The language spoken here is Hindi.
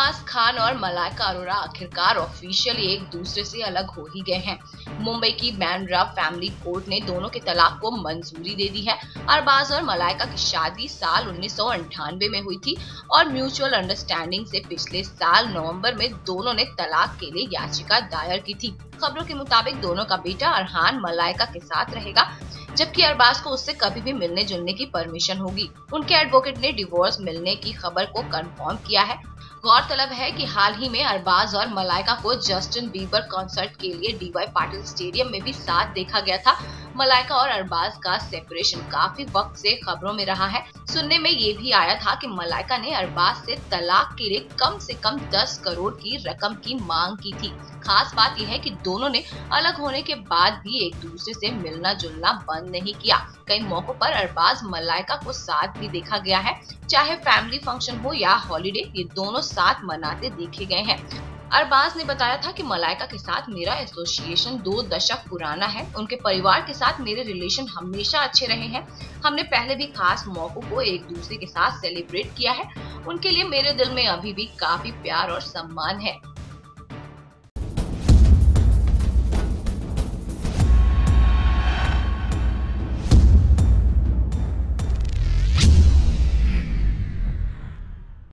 अरबाज खान और मलाइका अरोड़ा आखिरकार ऑफिशियली एक दूसरे से अलग हो ही गए हैं। मुंबई की बांद्रा फैमिली कोर्ट ने दोनों के तलाक को मंजूरी दे दी है। अरबाज और मलाइका की शादी साल 1998 में हुई थी और म्यूचुअल अंडरस्टैंडिंग से पिछले साल नवंबर में दोनों ने तलाक के लिए याचिका दायर की थी। खबरों के मुताबिक दोनों का बेटा अरहान मलाइका के साथ रहेगा, जबकि अरबाज को उससे कभी भी मिलने जुलने की परमिशन होगी। उनके एडवोकेट ने डिवोर्स मिलने की खबर को कंफर्म किया है। गौरतलब है कि हाल ही में अरबाज और मलाइका को जस्टिन बीबर कॉन्सर्ट के लिए डीवाई पाटिल स्टेडियम में भी साथ देखा गया था। मलाइका और अरबाज का सेपरेशन काफी वक्त से खबरों में रहा है। सुनने में ये भी आया था कि मलाइका ने अरबाज से तलाक के लिए कम से कम 10 करोड़ की रकम की मांग की थी। खास बात यह है कि दोनों ने अलग होने के बाद भी एक दूसरे से मिलना जुलना बंद नहीं किया। कई मौकों पर अरबाज मलाइका को साथ भी देखा गया है, चाहे फैमिली फंक्शन हो या हॉलिडे, ये दोनों साथ मनाते देखे गए हैं। अरबाज ने बताया था कि मलाइका के साथ मेरा एसोसिएशन 2 दशक पुराना है। उनके परिवार के साथ मेरे रिलेशन हमेशा अच्छे रहे हैं। हमने पहले भी खास मौकों को एक दूसरे के साथ सेलिब्रेट किया है। उनके लिए मेरे दिल में अभी भी काफी प्यार और सम्मान है।